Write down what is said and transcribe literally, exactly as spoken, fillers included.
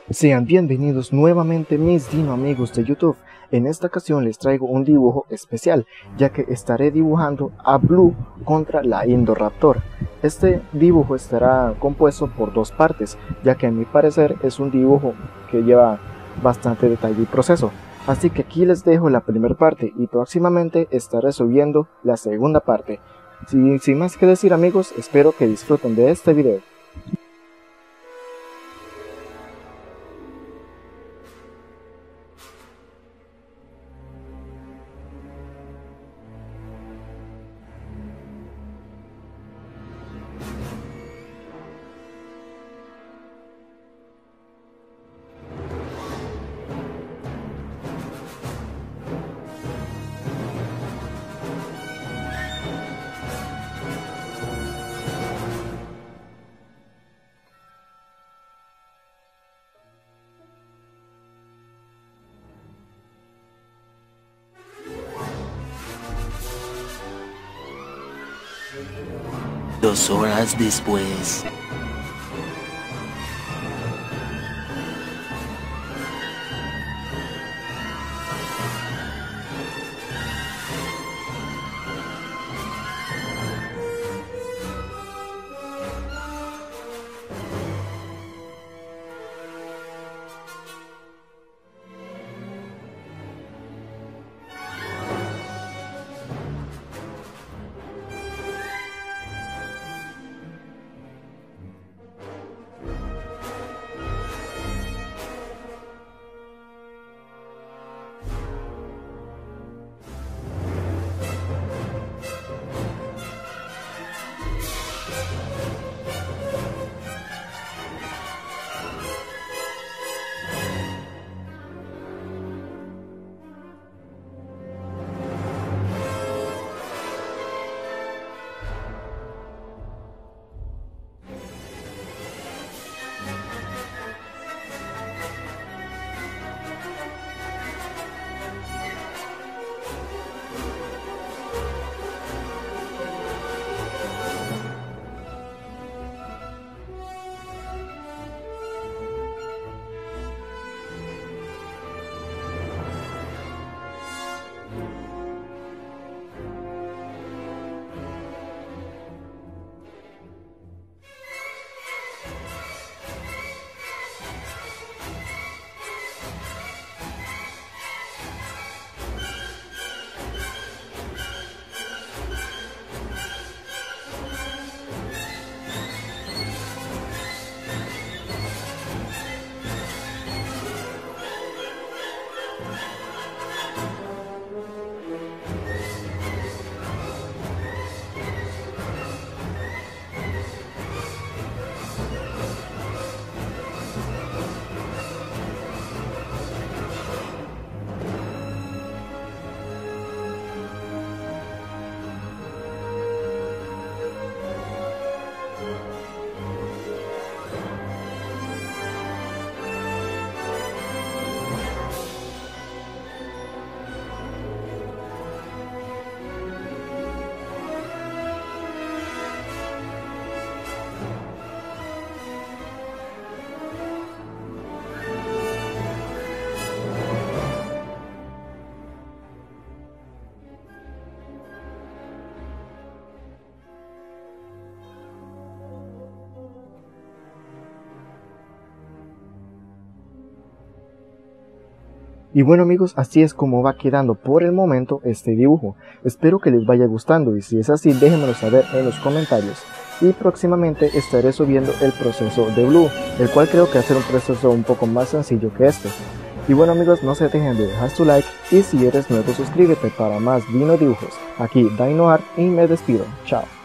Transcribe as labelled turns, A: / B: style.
A: Sean bienvenidos nuevamente mis Dino amigos de YouTube. En esta ocasión les traigo un dibujo especial, ya que estaré dibujando a Blue contra la Indoraptor. Este dibujo estará compuesto por dos partes, ya que a mi parecer es un dibujo que lleva bastante detalle y proceso. Así que aquí les dejo la primera parte y próximamente estaré subiendo la segunda parte. Sin, sin más que decir amigos, espero que disfruten de este video.
B: Dos horas después.
A: Y bueno amigos, así es como va quedando por el momento este dibujo. Espero que les vaya gustando y si es así déjenmelo saber en los comentarios. Y próximamente estaré subiendo el proceso de Blue, el cual creo que va a ser un proceso un poco más sencillo que este. Y bueno amigos, no se dejen de dejar su like y si eres nuevo suscríbete para más Dino dibujos. Aquí Dino Art y me despido. Chao.